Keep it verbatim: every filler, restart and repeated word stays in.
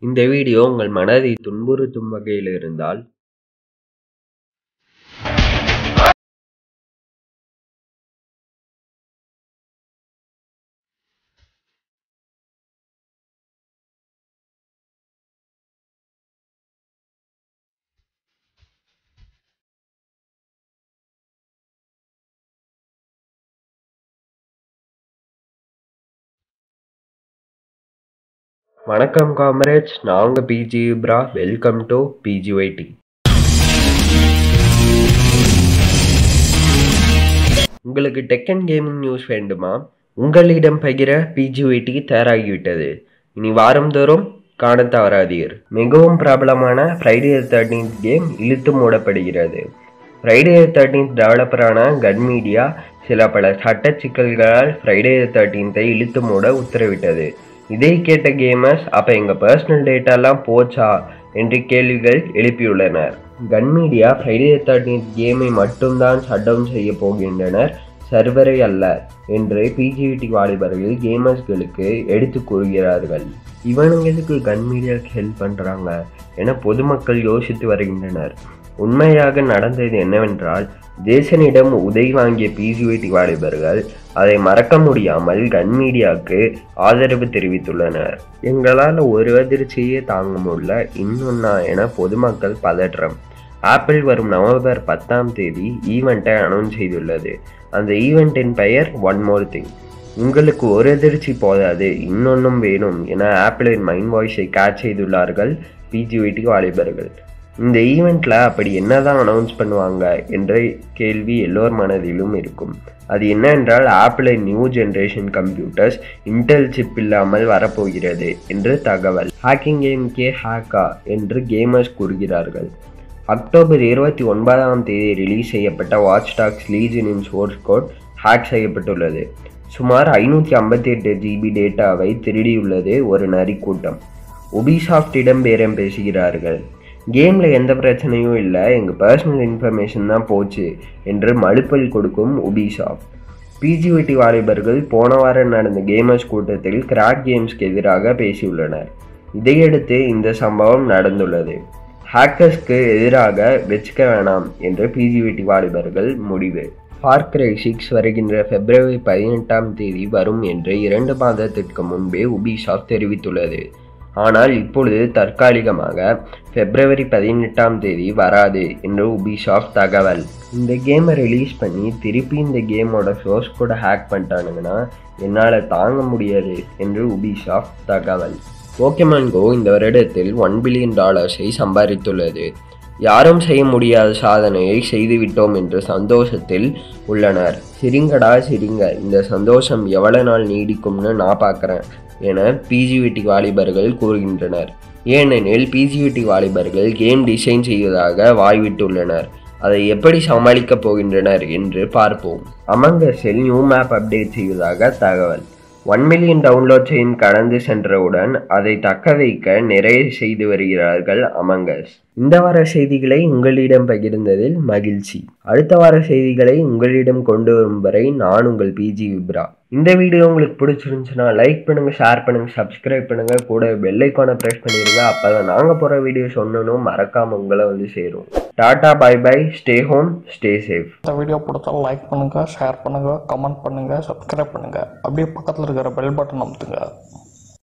இந்த வீடியோ உங்கள் மனதை துன்புறுத்தும் வகையில் இருந்தால் வணக்கம் காம்ரேட்ஸ், நான் உங்கள் PG Ibra. Welcome to PGYT. உங்களுக்கு டெக் அண்ட் கேமிங் நியூஸ் வேண்டுமா? உங்களிடம் பகிர பிஜிஒய்டி தயாராகிவிட்டது. இனி வாரந்தோறும் காண தவறாதீர். மிகவும் பிரபலமான ஃப்ரைடே தி தேர்ட்டீன்த் கேம் இழுத்து மூடப்படுகிறது. ஃப்ரைடே தி தேர்ட்டீன்த் டெவலப்பரான கன் மீடியா சில பல சட்ட சிக்கல்களால் ஃப்ரைடே தி தேர்ட்டீன்த்தை இழுத்து மூட உத்தரவிட்டது. இதை கேட்ட கேமர்ஸ் அப்போ எங்கள் பர்சனல் டேட்டாலாம் போச்சா என்று கேள்விகள் எழுப்பியுள்ளனர். Gun Media Friday the thirteenth கேமை மட்டும்தான் ஷட் டவுன் செய்ய போகின்றனர், சர்வரை அல்ல என்று பிஜிவிடி வாலிபர்கள் கேமர்ஸ்களுக்கு எடுத்து கூறுகிறார்கள். இவனுங்களுக்கு கன் மீடியாவுக்கு ஹெல்ப் பண்ணுறாங்க என பொதுமக்கள் யோசித்து வருகின்றனர். உண்மையாக நடந்தது என்னவென்றால், ஜேசனிடம் உதவி வாங்கிய பிஜிவிடி வாலிபர்கள் அதை மறக்க முடியாமல் கன் மீடியாவுக்கு ஆதரவு தெரிவித்துள்ளனர். எங்களால் ஒரு அதிர்ச்சியே தாங்க முடியல இன்னொன்னா என பொதுமக்கள் பதற்றம். ஆப்பிள் வரும் நவம்பர் பத்தாம் தேதி ஈவெண்ட்டை அனௌன்ஸ் செய்துள்ளது. அந்த ஈவெண்ட்டின் பெயர் ஒன் மோர் திங். உங்களுக்கு ஒரு அதிர்ச்சி போதாது, இன்னொன்றும் வேணும் என ஆப்பிளின் மைண்ட் வாய்ஸை கேட்ச் செய்துள்ளார்கள் பிஜிவிடி வாலிபர்கள். இந்த ஈவெண்ட்டில் அப்படி என்னதான் அனௌன்ஸ் பண்ணுவாங்க என்ற கேள்வி எல்லோர் மனதிலும் இருக்கும். அது என்னவென்றால், ஆப்பிளின் new generation computers Intel chip இல்லாமல் வரப்போகிறது என்று தகவல். ஹேக்கிங் கேம் கே ஹேக்கா என்று கேமர்ஸ் கூறுகிறார்கள். அக்டோபர் இருபத்தி ஒன்பதாம் தேதி ரிலீஸ் செய்யப்பட்ட வாட்ச் டாக்ஸ் லீஜனின் சோர்ஸ் கோட் ஹேக் செய்யப்பட்டுள்ளது. சுமார் ஐநூற்றி ஐம்பத்தி எட்டு ஜிபி டேட்டாவை திருடியுள்ளது ஒரு நரி கூட்டம். உபிசாஃப்டிடம் பேரம் பேசுகிறார்கள். கேமில் எந்த பிரச்சனையும் இல்லை, எங்கள் பர்சனல் இன்ஃபர்மேஷன் தான் போச்சு என்று மழுப்பல் கொடுக்கும் உபிசாஃப்ட். பிஜிவிடி வாலிபர்கள் போன வாரம் நடந்த கேமர்ஸ் கூட்டத்தில் கிராக் கேம்ஸ்க்கு எதிராக பேசியுள்ளனர். இதையடுத்து இந்த சம்பவம் நடந்துள்ளது. ஹேக்கர்ஸ்க்கு எதிராக வச்சுக்க வேணாம் என்று பிஜிவிடி வாலிபர்கள் முடிவு. ஃபார் கிரை சிக்ஸ் வருகின்ற பிப்ரவரி பதினெட்டாம் தேதி வரும் என்று இரண்டு மாதத்திற்கு முன்பே உபிசாஃப்ட் தெரிவித்துள்ளது. ஆனால் இப்பொழுது தற்காலிகமாக பிப்ரவரி பதினெட்டாம் தேதி வராது என்று உபிசாஃப்ட் தகவல். இந்த கேமை ரிலீஸ் பண்ணி திருப்பி இந்த கேமோட சோர்ஸ் கூட ஹேக் பண்ணிட்டானுங்கன்னா என்னால் தாங்க முடியாது என்று உபிசாஃப்ட் தகவல். போக்கெமான் கோ இந்த வருடத்தில் ஒன் பில்லியன் டாலர்ஸை சம்பாதித்துள்ளது. யாரும் செய்ய முடியாத சாதனையை செய்துவிட்டோம் என்ற சந்தோஷத்தில் உள்ளனர். சிரிங்கடா சிரிங்க, இந்த சந்தோஷம் எவ்வளவு நாள் நீடிக்கும்னு நான் பார்க்குறேன் என பிஜிவிடி வாலிபர்கள் கூறுகின்றனர். ஏனெனில் பிஜிவிடி வாலிபர்கள் கேம் டிசைன் செய்வதாக வாய்விட்டுள்ளனர். அதை எப்படி சமாளிக்கப் போகின்றனர் என்று பார்ப்போம். அமங் அஸில் நியூ மேப் அப்டேட் செய்வதாக தகவல். ஒன் மில்லியன் டவுன்லோட்ஸையும் கடந்து சென்றவுடன் அதை தக்க வைக்க நிறைய செய்து வருகிறார்கள் அமங் அஸ். இந்த வார செய்திகளை உங்களிடம் பகிர்ந்ததில் மகிழ்ச்சி. அடுத்த வார செய்திகளை உங்களிடம் கொண்டு வரும் வரை நான் உங்கள் பிஜி இப்ரா. இந்த வீடியோ உங்களுக்கு பிடிச்சிருந்துச்சுன்னா லைக் பண்ணுங்க, ஷேர் பண்ணுங்க, சப்ஸ்கிரைப் பண்ணுங்க, கூட பெல் ஐகானை ப்ரெஸ் பண்ணிடுங்க. அப்பதான் நாங்கள் போகிற வீடியோ சொன்னோம் மறக்காம உங்களை வந்து சேரும். Tata, bye bye, stay home, stay safe. இந்த வீடியோ பிடிச்சா லைக் பண்ணுங்க, ஷேர் பண்ணுங்க, கமெண்ட் பண்ணுங்க, சப்ஸ்கிரைப் பண்ணுங்க. அப்படியே பக்கத்தில் இருக்கிற பெல் பட்டன் அமுத்துங்க.